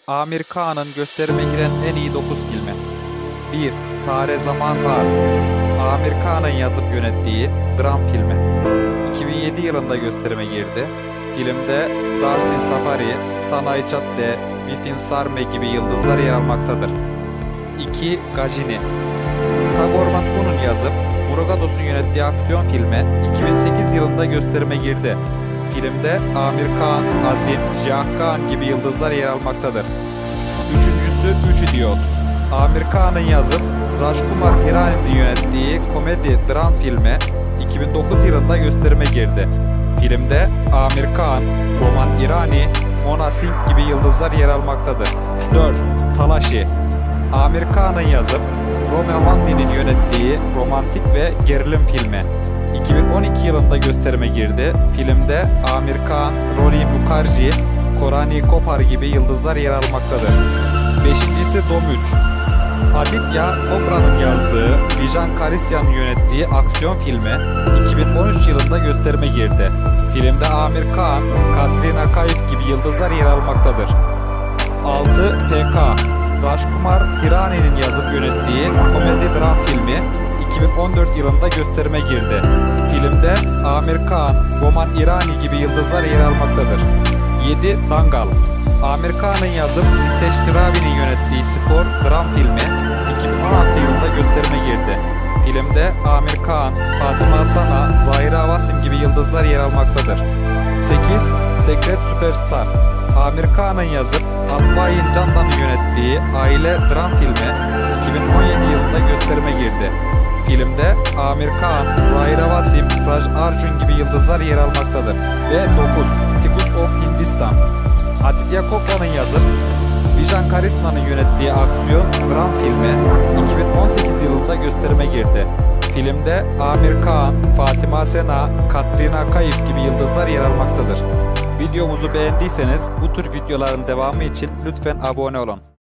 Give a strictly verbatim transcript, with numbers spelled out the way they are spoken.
Amir Kağan'ın gösterime giren en iyi dokuz filmi. bir. Tare Zaman Var. Amir Kağan'ın yazıp yönettiği dram filmi. iki bin yedi yılında gösterime girdi. Filmde Darsin Safari, Tanay Çatte, Vipin Sarme gibi yıldızlar yer almaktadır. iki. Gajini. Tagor Matbu'nun yazıp Murugados'un yönettiği aksiyon filmi iki bin sekiz yılında gösterime girdi. Filmde Amir Kağan, Asim, Jah Khan gibi yıldızlar yer almaktadır. Üçüncüsü Üç İdiot. Amir Kağan'ın yazıp Rajkumar Hirani'nin yönettiği komedi dram filmi iki bin dokuz yılında gösterime girdi. Filmde Amir Kağan, Boman İrani, Mona Singh gibi yıldızlar yer almaktadır. dört. Talashi. Amir Kağan'ın yazıp Romeo Handi'nin yönettiği romantik ve gerilim filmi iki bin on iki yılında gösterime girdi. Filmde Amir Kağan, Roni Mukherjee, Korani Kopar gibi yıldızlar yer almaktadır. Beşincisi Dom üç. Aditya Chopra'nın yazdığı, Bijan Karisyan'ın yönettiği aksiyon filmi iki bin on üç yılında gösterime girdi. Filmde Amir Kağan, Katrina Kaif gibi yıldızlar yer almaktadır. altı. P K. Rajkumar Hirani'nin yazıp yönettiği komedi dram filmi iki bin on dört yılında gösterime girdi. Filmde Amir Kağan, Boman İrani gibi yıldızlar yer almaktadır. yedi. Dangal. Amir Kağan'ın yazıp Nitesh Tiwari'nin yönettiği spor dram filmi iki bin on altı yılında gösterime girdi. Filmde Amir Kağan, Fatıma Sana, Zahira Vasim gibi yıldızlar yer almaktadır. sekiz. Secret Superstar. Amir Kağan'ın yazıp Atvayin Candan'ın yönettiği aile dram filmi iki bin on yedi yılında gösterime girdi. Filmde Amir Kağan, Zahira Vasim, Raj Arjun gibi yıldızlar yer almaktadır. Ve dokuz. Tikus of Hindistan. Aditya Chopra'nın yazıp Bijan Karisyan'ın yönettiği aksiyon dram filmi iki bin on sekiz yılında gösterime girdi. Filmde Amir Kağan, Fatıma Sena, Katrina Kaif gibi yıldızlar yer almaktadır. Videomuzu beğendiyseniz bu tür videoların devamı için lütfen abone olun.